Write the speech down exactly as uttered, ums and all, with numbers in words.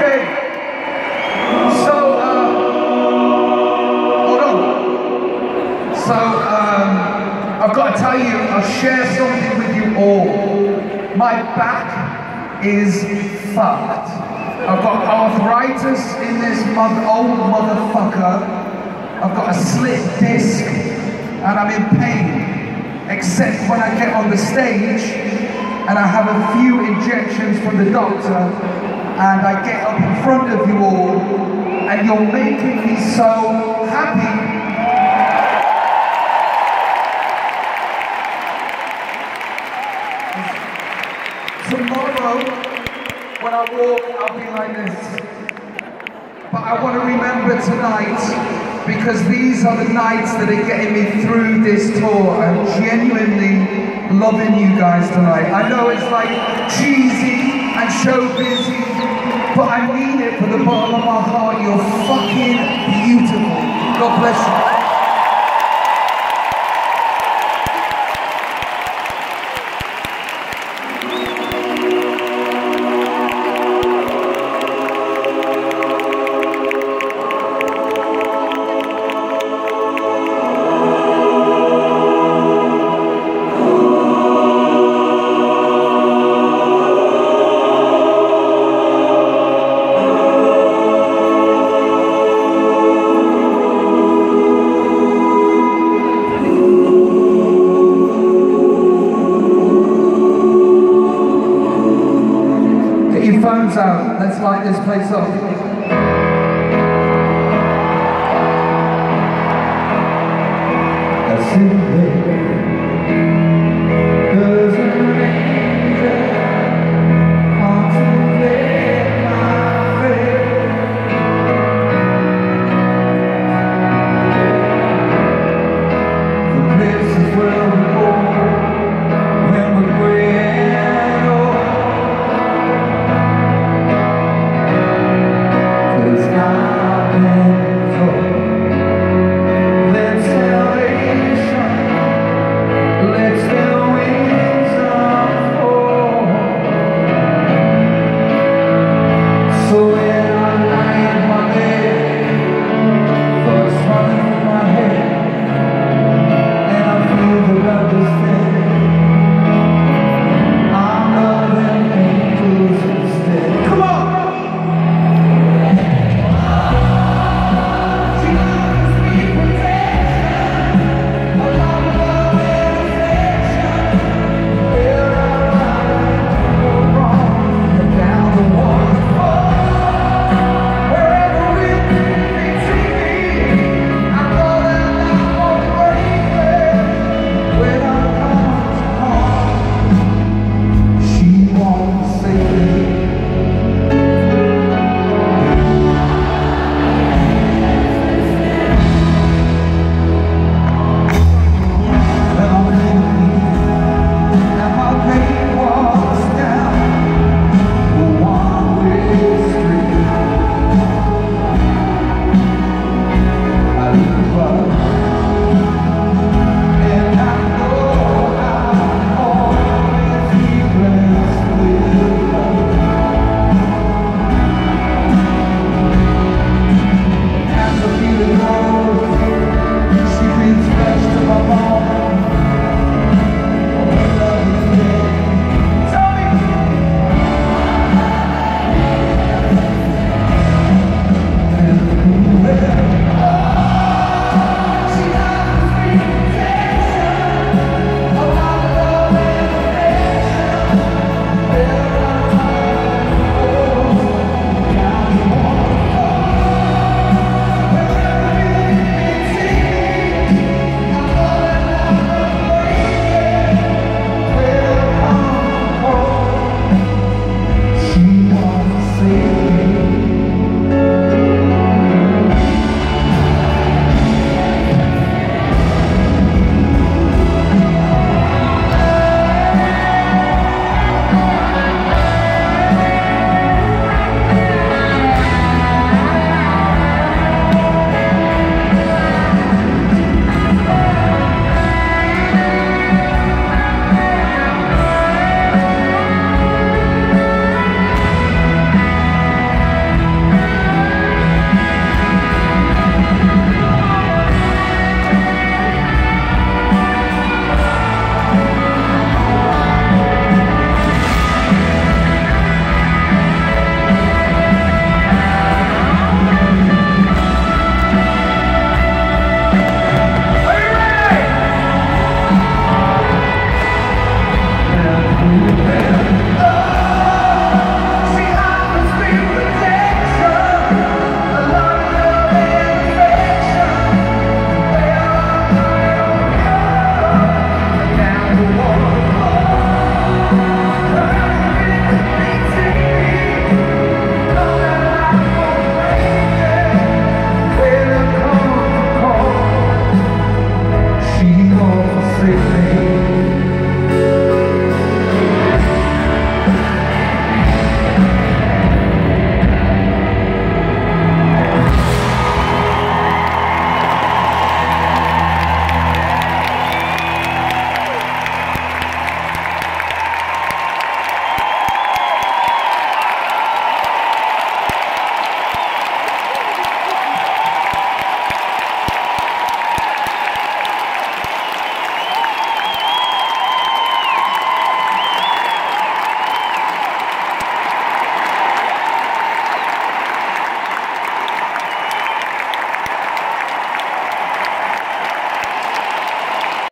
Okay. So, uh, hold on. So, um, I've got to tell you, I'll share something with you all. My back is fucked. I've got arthritis in this mother, old motherfucker. I've got a slit disc, and I'm in pain. Except when I get on the stage, and I have a few injections from the doctor, and I get up in front of you all, and you're making me so happy. Tomorrow, when I walk, I'll be like this. But I want to remember tonight, because these are the nights that are getting me through this tour. I'm genuinely loving you guys tonight. I know it's like cheesy and show busy, but I mean it from the bottom of my heart. You're fucking beautiful. God bless you. Phones out. Let's light this place up. That's it.